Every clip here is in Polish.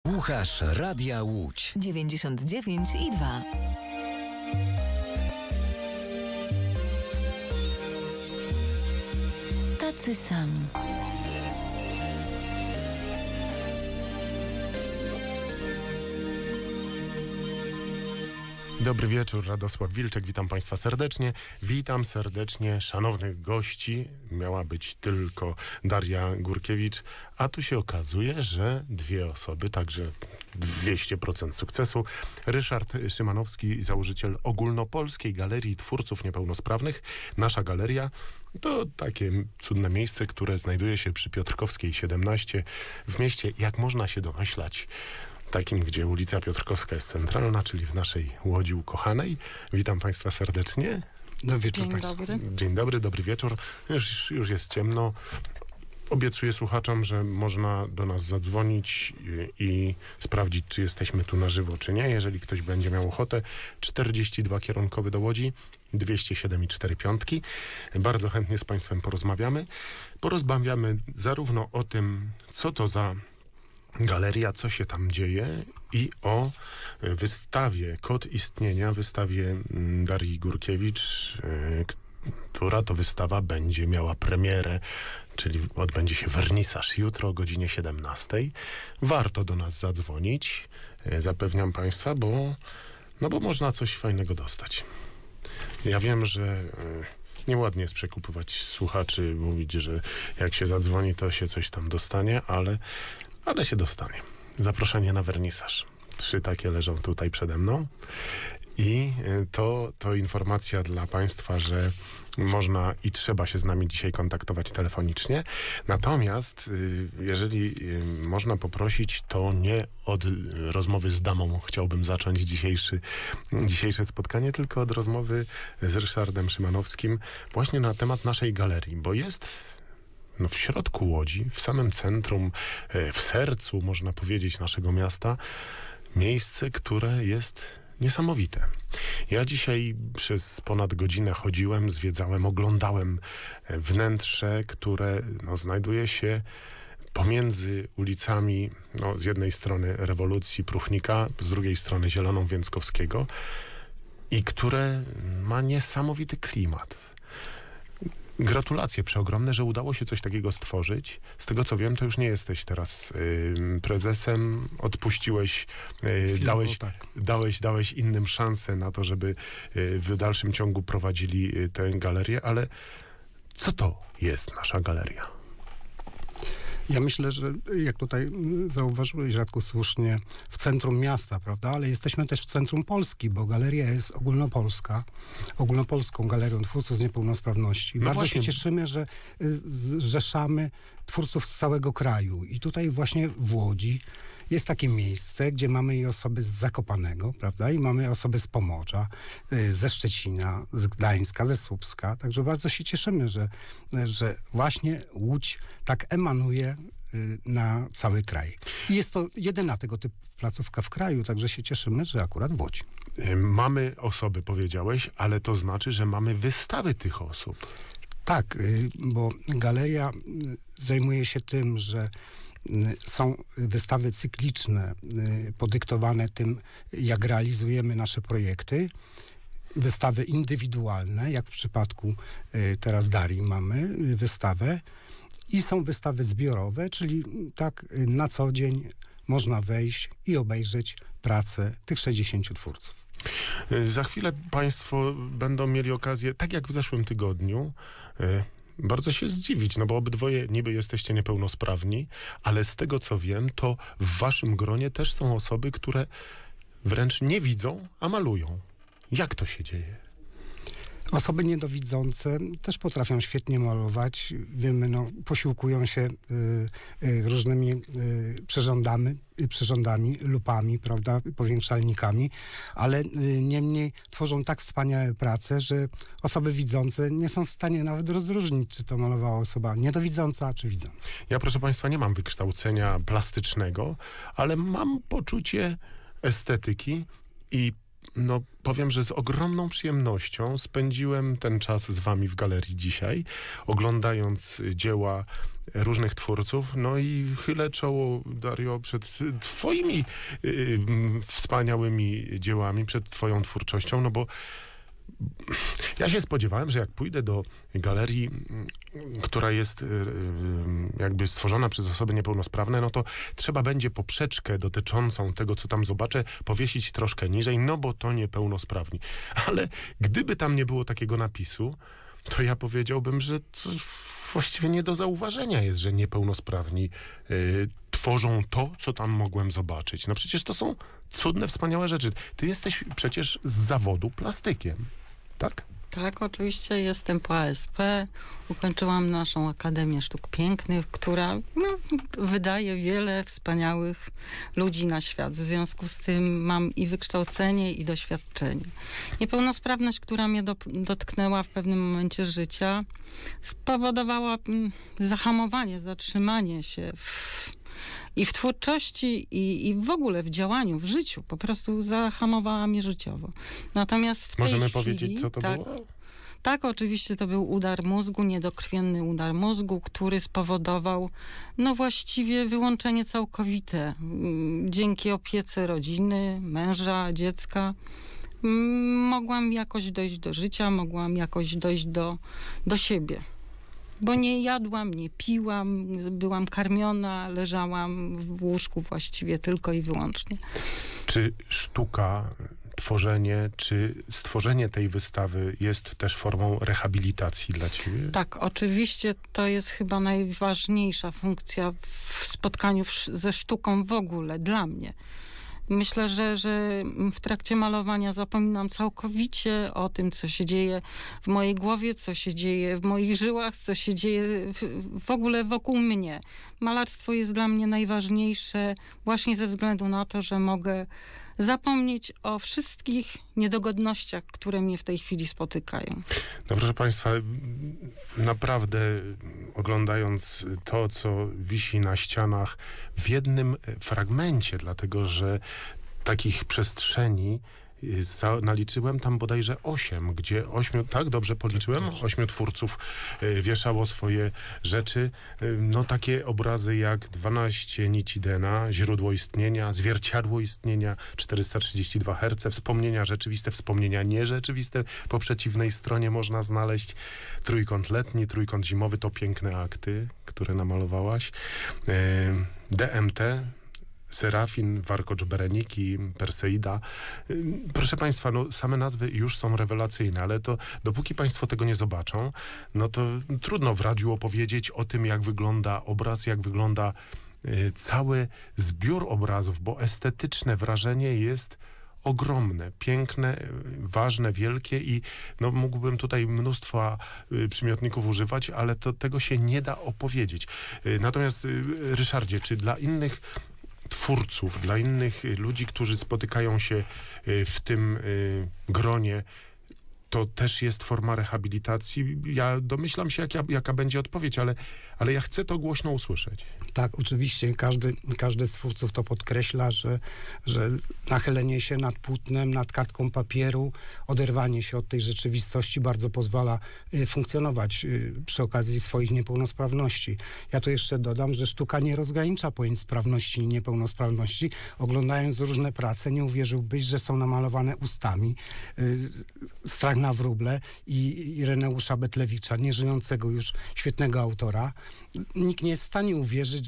Słuchasz Radia Łódź 99,2. Tacy sami. Dobry wieczór, Radosław Wilczek, witam Państwa serdecznie. Witam serdecznie szanownych gości. Miała być tylko Daria Górkiewicz, a tu się okazuje, że dwie osoby, także 200% sukcesu. Ryszard Szymanowski, założyciel Ogólnopolskiej Galerii Twórców Niepełnosprawnych. Nasza galeria to takie cudne miejsce, które znajduje się przy Piotrkowskiej 17 w mieście, jak można się domyślać, takim, gdzie ulica Piotrkowska jest centralna, czyli w naszej Łodzi ukochanej. Witam Państwa serdecznie. Dobry wieczór Dzień Państwu. dobry. Dzień dobry, dobry wieczór. Już jest ciemno. Obiecuję słuchaczom, że można do nas zadzwonić i sprawdzić, czy jesteśmy tu na żywo, czy nie. Jeżeli ktoś będzie miał ochotę, 42 kierunkowy do Łodzi, 207,4 piątki. Bardzo chętnie z Państwem porozmawiamy. Porozmawiamy zarówno o tym, co to za galeria, co się tam dzieje, i o wystawie Kod Istnienia, wystawie Darii Górkiewicz, która to wystawa będzie miała premierę, czyli odbędzie się wernisaż jutro o godzinie 17. Warto do nas zadzwonić, zapewniam Państwa, bo można coś fajnego dostać. Ja wiem, że nieładnie jest przekupywać słuchaczy, mówić, że jak się zadzwoni, to się coś tam dostanie, ale się dostanie. Zaproszenie na wernisaż. 3 takie leżą tutaj przede mną. I to informacja dla Państwa, że można i trzeba się z nami dzisiaj kontaktować telefonicznie. Natomiast jeżeli można poprosić, to nie od rozmowy z damą chciałbym zacząć dzisiejsze spotkanie, tylko od rozmowy z Ryszardem Szymanowskim właśnie na temat naszej galerii, bo jest w środku Łodzi, w samym centrum, w sercu, można powiedzieć, naszego miasta, miejsce, które jest niesamowite. Ja dzisiaj przez ponad godzinę chodziłem, zwiedzałem, oglądałem wnętrze, które znajduje się pomiędzy ulicami, z jednej strony Rewolucji, Pruchnika, z drugiej strony Zieloną Więckowskiego, i które ma niesamowity klimat. Gratulacje przeogromne, że udało się coś takiego stworzyć. Z tego co wiem, to już nie jesteś teraz prezesem, odpuściłeś, dałeś innym szansę na to, żeby w dalszym ciągu prowadzili tę galerię, ale co to jest nasza galeria? Ja myślę, że jak tutaj zauważyłeś, Radku, słusznie, w centrum miasta, prawda? Ale jesteśmy też w centrum Polski, bo galeria jest ogólnopolska, ogólnopolską galerią twórców z niepełnosprawności. Bardzo się cieszymy, że zrzeszamy twórców z całego kraju. I tutaj właśnie w Łodzi jest takie miejsce, gdzie mamy i osoby z Zakopanego, prawda? I mamy osoby z Pomorza, ze Szczecina, z Gdańska, ze Słupska. Także bardzo się cieszymy, że właśnie Łódź tak emanuje na cały kraj. I jest to jedyna tego typu placówka w kraju, także się cieszymy, że akurat w Łodzi. Mamy osoby, powiedziałeś, ale to znaczy, że mamy wystawy tych osób. Tak, bo galeria zajmuje się tym, że są wystawy cykliczne, podyktowane tym, jak realizujemy nasze projekty. Wystawy indywidualne, jak w przypadku teraz Darii mamy wystawę. I są wystawy zbiorowe, czyli tak na co dzień można wejść i obejrzeć pracę tych 60 twórców. Za chwilę Państwo będą mieli okazję, tak jak w zeszłym tygodniu, bardzo się zdziwić, bo obydwoje niby jesteście niepełnosprawni, ale z tego co wiem, to w waszym gronie też są osoby, które wręcz nie widzą, a malują. Jak to się dzieje? Osoby niedowidzące też potrafią świetnie malować. Wiemy, posiłkują się różnymi przyrządami, lupami, prawda, powiększalnikami, ale niemniej tworzą tak wspaniałe prace, że osoby widzące nie są w stanie nawet rozróżnić, czy to malowała osoba niedowidząca, czy widząca. Ja, proszę Państwa, nie mam wykształcenia plastycznego, ale mam poczucie estetyki i no powiem, że z ogromną przyjemnością spędziłem ten czas z wami w galerii dzisiaj, oglądając dzieła różnych twórców, no i chylę czoło, Dario, przed twoimi wspaniałymi dziełami, przed twoją twórczością, no bo ja się spodziewałem, że jak pójdę do galerii, która jest jakby stworzona przez osoby niepełnosprawne, no to trzeba będzie poprzeczkę dotyczącą tego, co tam zobaczę, powiesić troszkę niżej, no bo to niepełnosprawni. Ale gdyby tam nie było takiego napisu, to ja powiedziałbym, że to właściwie nie do zauważenia jest, że niepełnosprawni tworzą to, co tam mogłem zobaczyć. No przecież to są cudne, wspaniałe rzeczy. Ty jesteś przecież z zawodu plastykiem, tak? Tak, oczywiście jestem po ASP. Ukończyłam naszą Akademię Sztuk Pięknych, która wydaje wiele wspaniałych ludzi na świat. W związku z tym mam i wykształcenie, i doświadczenie. Niepełnosprawność, która mnie dotknęła w pewnym momencie życia, spowodowała zahamowanie, zatrzymanie się i w twórczości, i w ogóle w działaniu, w życiu. Po prostu zahamowała mnie życiowo. Natomiast w tej Możemy chwili, powiedzieć, co to było? Tak, oczywiście to był udar mózgu, niedokrwienny udar mózgu, który spowodował no właściwie wyłączenie całkowite. Dzięki opiece rodziny, męża, dziecka mogłam jakoś dojść do życia, mogłam jakoś dojść do siebie. Bo nie jadłam, nie piłam, byłam karmiona, leżałam w łóżku właściwie tylko i wyłącznie. Czy sztuka, tworzenie, czy stworzenie tej wystawy jest też formą rehabilitacji dla ciebie? Tak, oczywiście to jest chyba najważniejsza funkcja w spotkaniu ze sztuką w ogóle dla mnie. Myślę, że w trakcie malowania zapominam całkowicie o tym, co się dzieje w mojej głowie, co się dzieje w moich żyłach, co się dzieje w ogóle wokół mnie. Malarstwo jest dla mnie najważniejsze właśnie ze względu na to, że mogę zapomnieć o wszystkich niedogodnościach, które mnie w tej chwili spotykają. No proszę Państwa, naprawdę oglądając to, co wisi na ścianach w jednym fragmencie, dlatego że takich przestrzeni naliczyłem tam bodajże 8, gdzie 8, tak dobrze policzyłem? 8 twórców wieszało swoje rzeczy. No takie obrazy jak 12 nici Dena, źródło istnienia, zwierciadło istnienia, 432 Hz, wspomnienia rzeczywiste, wspomnienia nierzeczywiste. Po przeciwnej stronie można znaleźć trójkąt letni, trójkąt zimowy, to piękne akty, które namalowałaś. DMT, Serafin, Warkocz Bereniki, Perseida. Proszę Państwa, no same nazwy już są rewelacyjne, ale to dopóki Państwo tego nie zobaczą, no to trudno w radiu opowiedzieć o tym, jak wygląda obraz, jak wygląda cały zbiór obrazów, bo estetyczne wrażenie jest ogromne, piękne, ważne, wielkie i no, mógłbym tutaj mnóstwa przymiotników używać, ale tego się nie da opowiedzieć. Natomiast Ryszardzie, czy dla innych twórców, dla innych ludzi, którzy spotykają się w tym gronie, to też jest forma rehabilitacji? Ja domyślam się, jaka będzie odpowiedź, ale ja chcę to głośno usłyszeć. Tak, oczywiście. Każdy z twórców to podkreśla, że nachylenie się nad płótnem, nad kartką papieru, oderwanie się od tej rzeczywistości bardzo pozwala funkcjonować przy okazji swoich niepełnosprawności. Ja tu jeszcze dodam, że sztuka nie rozgranicza pojęć sprawności i niepełnosprawności. Oglądając różne prace, nie uwierzyłbyś, że są namalowane ustami. Strach na wróble i Ireneusza Betlewicza, nieżyjącego już świetnego autora. Nikt nie jest w stanie uwierzyć,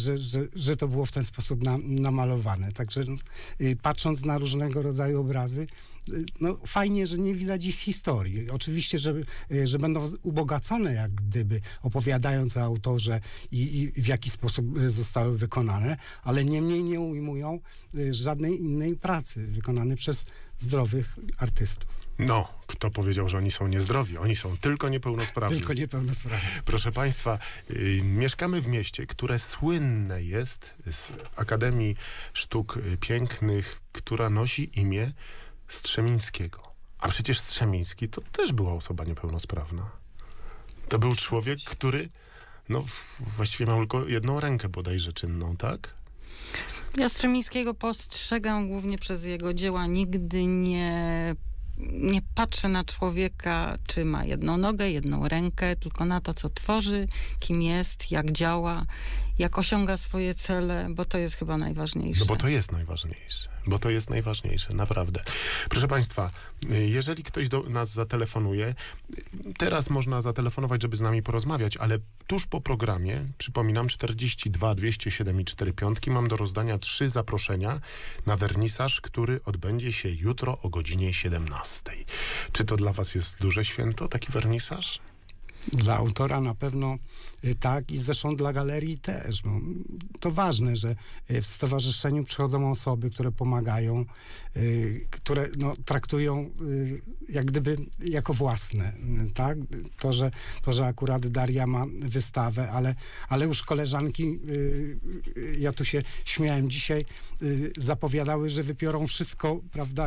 że to było w ten sposób namalowane. Także patrząc na różnego rodzaju obrazy, no fajnie, że nie widać ich historii. Oczywiście, że będą ubogacone jak gdyby, opowiadając o autorze i w jaki sposób zostały wykonane, ale niemniej nie ujmują żadnej innej pracy wykonanej przez zdrowych artystów. No, kto powiedział, że oni są niezdrowi? Oni są tylko niepełnosprawni. Tylko niepełnosprawni. Proszę Państwa, mieszkamy w mieście, które słynne jest z Akademii Sztuk Pięknych, która nosi imię Strzemińskiego. A przecież Strzemiński to też była osoba niepełnosprawna. To był człowiek, który no właściwie miał tylko jedną rękę bodajże czynną, tak? Jastrzębińskiego postrzegam głównie przez jego dzieła. Nigdy nie patrzę na człowieka, czy ma jedną nogę, jedną rękę, tylko na to, co tworzy, kim jest, jak działa, jak osiąga swoje cele, bo to jest chyba najważniejsze. No bo to jest najważniejsze. Bo to jest najważniejsze, naprawdę. Proszę Państwa, jeżeli ktoś do nas zatelefonuje, teraz można zatelefonować, żeby z nami porozmawiać, ale tuż po programie, przypominam, 42 207 i 45, mam do rozdania 3 zaproszenia na wernisaż, który odbędzie się jutro o godzinie 17. Czy to dla Was jest duże święto, taki wernisaż? Dla autora na pewno tak i zresztą dla galerii też. No, to ważne, że w stowarzyszeniu przychodzą osoby, które pomagają, które traktują jak gdyby jako własne. Tak? To, że akurat Daria ma wystawę, ale już koleżanki, ja tu się śmiałem dzisiaj, zapowiadały, że wypiorą wszystko, prawda,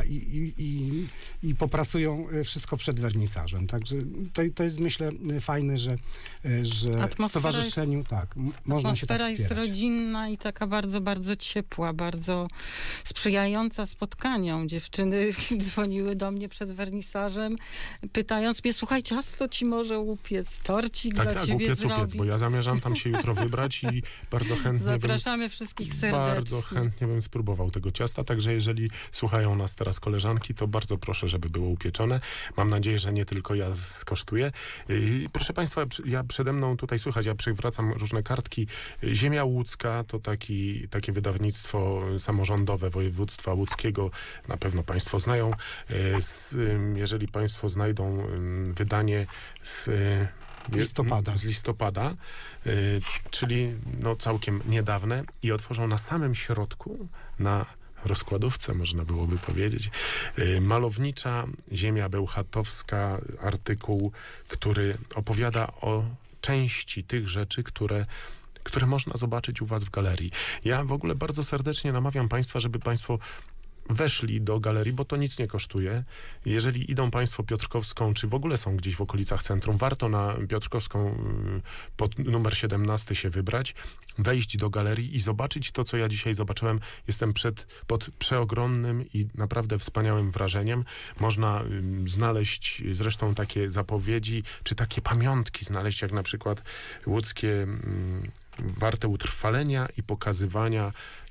i poprasują wszystko przed wernisażem. Także to jest, myślę, fajne, że w stowarzyszeniu można się tak wspierać. Atmosfera jest rodzinna i taka bardzo, bardzo ciepła, bardzo sprzyjająca spotkaniom. Dziewczyny dzwoniły do mnie przed wernisażem, pytając mnie, słuchaj, ciasto ci może upiec, torcik dla ciebie zrobić. Bo ja zamierzam tam się jutro wybrać i bardzo chętnie zapraszamy wszystkich serdecznie. Bardzo chętnie bym spróbował tego ciasta, także jeżeli słuchają nas teraz koleżanki, to bardzo proszę, żeby było upieczone. Mam nadzieję, że nie tylko ja skosztuję. Proszę Państwa, ja przede mną tutaj słychać, ja przywracam różne kartki. Ziemia Łódzka to takie wydawnictwo samorządowe województwa łódzkiego. Na pewno Państwo znają. Jeżeli Państwo znajdą wydanie z listopada, czyli całkiem niedawne i otworzą na samym środku, na rozkładówce, można byłoby powiedzieć, malownicza Ziemia Bełchatowska, artykuł, który opowiada o części tych rzeczy, które można zobaczyć u Was w galerii. Ja w ogóle bardzo serdecznie namawiam Państwa, żeby Państwo weszli do galerii, bo to nic nie kosztuje. Jeżeli idą Państwo Piotrkowską, czy w ogóle są gdzieś w okolicach centrum, warto na Piotrkowską pod numer 17 się wybrać, wejść do galerii i zobaczyć to, co ja dzisiaj zobaczyłem. Jestem pod przeogromnym i naprawdę wspaniałym wrażeniem. Można znaleźć zresztą takie zapowiedzi, czy takie pamiątki znaleźć, jak na przykład łódzkie warte utrwalenia i pokazywania.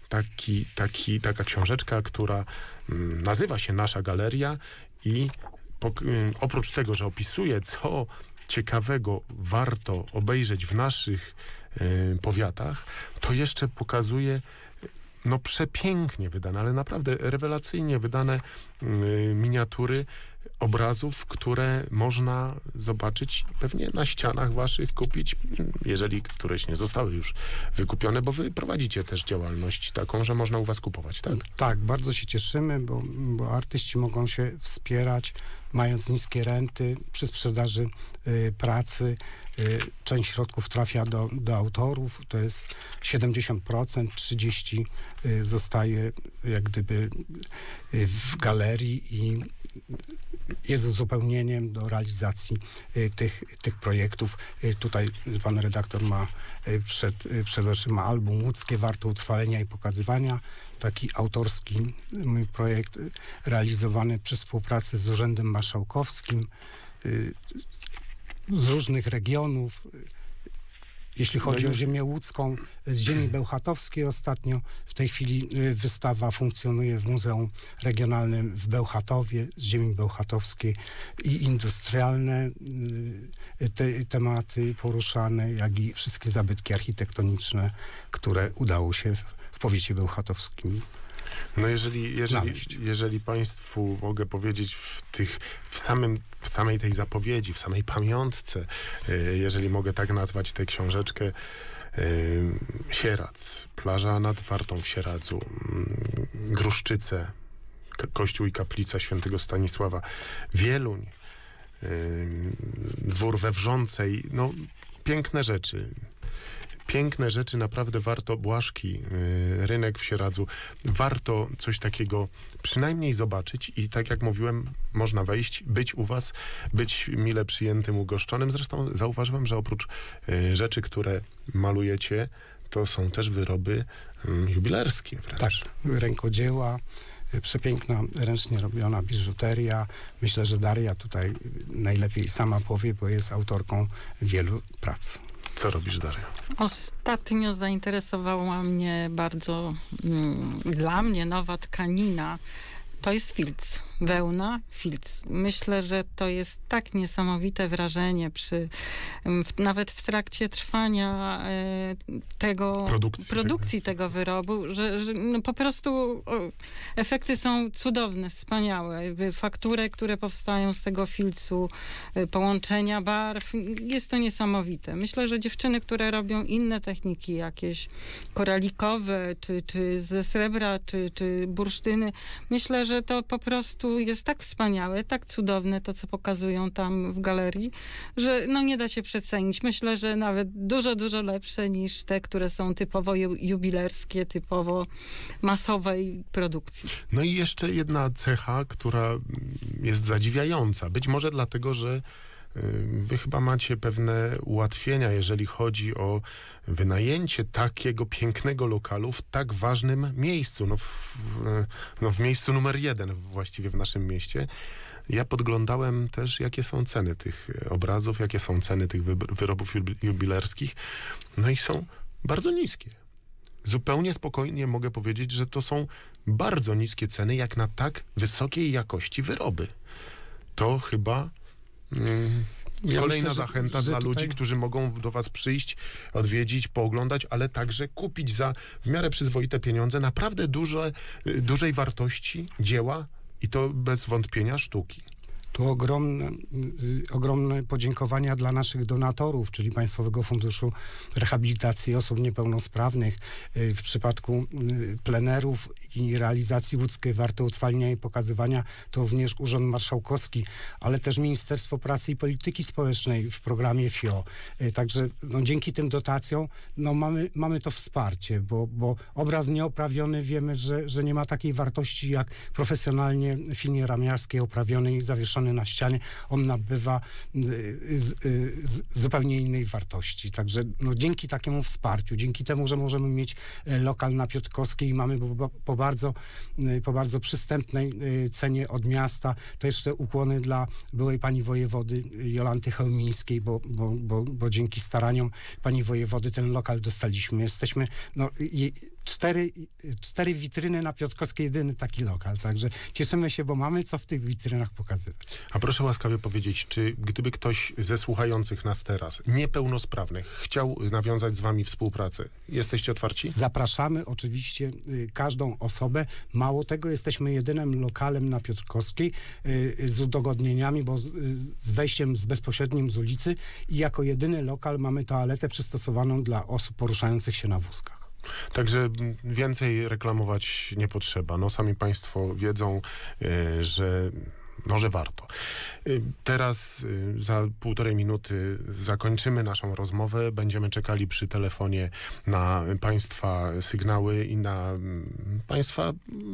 Taka książeczka, która nazywa się Nasza Galeria i oprócz tego, że opisuje, co ciekawego warto obejrzeć w naszych powiatach, to jeszcze pokazuje przepięknie wydane, ale naprawdę rewelacyjnie wydane miniatury obrazów, które można zobaczyć pewnie na ścianach waszych, kupić, jeżeli któreś nie zostały już wykupione, bo wy prowadzicie też działalność taką, że można u was kupować, tak? Tak, bardzo się cieszymy, bo artyści mogą się wspierać, mając niskie renty przy sprzedaży pracy. Część środków trafia do autorów, to jest 70%, 30% zostaje jak gdyby w galerii i jest uzupełnieniem do realizacji tych projektów. Tutaj pan redaktor ma przed oczyma album Łódzkie Warte Utrwalenia i Pokazywania. Taki autorski mój projekt realizowany przy współpracy z Urzędem Marszałkowskim z różnych regionów. Jeśli chodzi o ziemię łódzką, z ziemi bełchatowskiej ostatnio, w tej chwili wystawa funkcjonuje w Muzeum Regionalnym w Bełchatowie, z ziemi bełchatowskiej i industrialne tematy poruszane, jak i wszystkie zabytki architektoniczne, które udało się w powiecie bełchatowskim. No jeżeli Państwu mogę powiedzieć w samej tej zapowiedzi, w samej pamiątce, jeżeli mogę tak nazwać tę książeczkę, Sieradz, plaża nad Wartą w Sieradzu, Gruszczyce, kościół i kaplica świętego Stanisława, Wieluń, dwór we Wrzącej, piękne rzeczy, naprawdę warto, Błaszki, rynek w Sieradzu, warto coś takiego przynajmniej zobaczyć i tak jak mówiłem, można wejść, być u was, być mile przyjętym, ugoszczonym. Zresztą zauważyłem, że oprócz rzeczy, które malujecie, to są też wyroby jubilerskie wręcz. Tak, rękodzieła, przepiękna, ręcznie robiona biżuteria. Myślę, że Daria tutaj najlepiej sama powie, bo jest autorką wielu prac. Co robisz, Daria? Ostatnio zainteresowała mnie bardzo, dla mnie nowa tkanina. To jest filc, wełna, filc. Myślę, że to jest tak niesamowite wrażenie nawet w trakcie trwania produkcji tego wyrobu, że no po prostu efekty są cudowne, wspaniałe. Faktury, które powstają z tego filcu, połączenia barw, jest to niesamowite. Myślę, że dziewczyny, które robią inne techniki, jakieś koralikowe, czy ze srebra, czy bursztyny, myślę, że to po prostu jest tak wspaniałe, tak cudowne to, co pokazują tam w galerii, że no nie da się przecenić. Myślę, że nawet dużo, dużo lepsze niż te, które są typowo jubilerskie, typowo masowej produkcji. No i jeszcze jedna cecha, która jest zadziwiająca. Być może dlatego, że wy chyba macie pewne ułatwienia, jeżeli chodzi o wynajęcie takiego pięknego lokalu w tak ważnym miejscu. W miejscu numer 1 właściwie w naszym mieście. Ja podglądałem też, jakie są ceny tych obrazów, jakie są ceny tych wyrobów jubilerskich. No i są bardzo niskie. Zupełnie spokojnie mogę powiedzieć, że to są bardzo niskie ceny, jak na tak wysokiej jakości wyroby. To chyba kolejna zachęta dla ludzi, którzy mogą do was przyjść, odwiedzić, pooglądać, ale także kupić za w miarę przyzwoite pieniądze naprawdę dużej wartości dzieła i to bez wątpienia sztuki. Tu ogromne podziękowania dla naszych donatorów, czyli Państwowego Funduszu Rehabilitacji Osób Niepełnosprawnych. W przypadku plenerów i realizacji łódzkiej warty utrwalenia i pokazywania to również Urząd Marszałkowski, ale też Ministerstwo Pracy i Polityki Społecznej w programie FIO. Także no, dzięki tym dotacjom no, mamy to wsparcie, bo obraz nieoprawiony wiemy, że nie ma takiej wartości jak profesjonalnie filieramiarskie oprawiony i zawieszony na ścianie. On nabywa zupełnie innej wartości. Także no, dzięki takiemu wsparciu, dzięki temu, że możemy mieć lokal na Piotrkowskiej i mamy po bardzo przystępnej cenie od miasta, to jeszcze ukłony dla byłej pani wojewody Jolanty Chełmińskiej, bo dzięki staraniom pani wojewody ten lokal dostaliśmy. Jesteśmy cztery witryny na Piotrkowskiej, jedyny taki lokal. Także cieszymy się, bo mamy co w tych witrynach pokazywać. A proszę łaskawie powiedzieć, czy gdyby ktoś ze słuchających nas teraz, niepełnosprawnych, chciał nawiązać z wami współpracę, jesteście otwarci? Zapraszamy oczywiście każdą osobę. Mało tego, jesteśmy jedynym lokalem na Piotrkowskiej z udogodnieniami, bo z wejściem bezpośrednim z ulicy i jako jedyny lokal mamy toaletę przystosowaną dla osób poruszających się na wózkach. Także więcej reklamować nie potrzeba. No sami państwo wiedzą, że warto. Teraz za 1,5 minuty zakończymy naszą rozmowę. Będziemy czekali przy telefonie na państwa sygnały i na państwa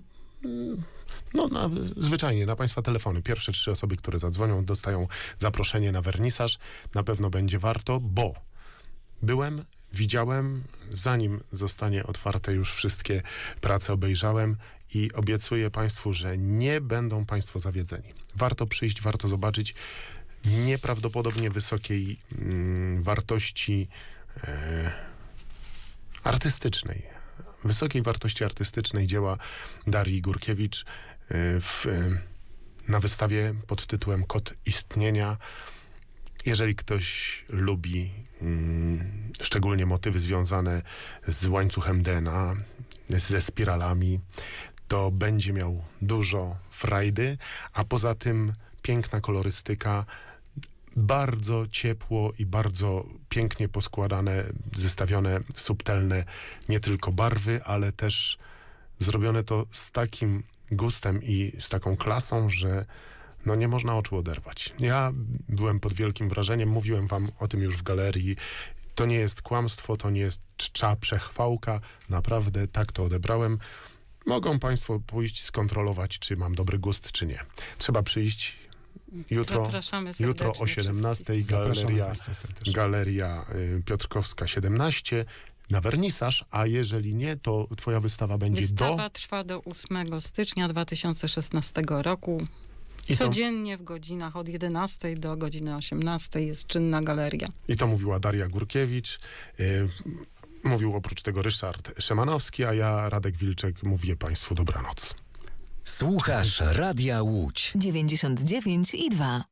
zwyczajnie na państwa telefony. Pierwsze 3 osoby, które zadzwonią, dostają zaproszenie na wernisaż. Na pewno będzie warto, bo widziałem, zanim zostanie otwarte, już wszystkie prace obejrzałem i obiecuję państwu, że nie będą państwo zawiedzeni. Warto przyjść, warto zobaczyć nieprawdopodobnie wysokiej wartości artystycznej. Wysokiej wartości artystycznej dzieła Darii Górkiewicz na wystawie pod tytułem Kod istnienia. Jeżeli ktoś lubi szczególnie motywy związane z łańcuchem DNA, ze spiralami, to będzie miał dużo frajdy, a poza tym piękna kolorystyka, bardzo ciepło i bardzo pięknie poskładane, zestawione, subtelne nie tylko barwy, ale też zrobione to z takim gustem i z taką klasą, że no nie można oczu oderwać. Ja byłem pod wielkim wrażeniem, mówiłem wam o tym już w galerii. To nie jest kłamstwo, to nie jest czcza przechwałka. Naprawdę tak to odebrałem. Mogą państwo pójść skontrolować, czy mam dobry gust, czy nie. Trzeba przyjść jutro o 17:00. Galeria Piotrkowska 17. na wernisaż, a jeżeli nie, to twoja wystawa będzie Wystawa trwa do 8 stycznia 2016 roku. I to, Codziennie w godzinach od 11 do godziny 18 jest czynna galeria. I to mówiła Daria Górkiewicz. Mówił oprócz tego Ryszard Szymanowski, a ja, Radek Wilczek, mówię Państwu dobranoc. Słuchasz Radia Łódź. 99,2.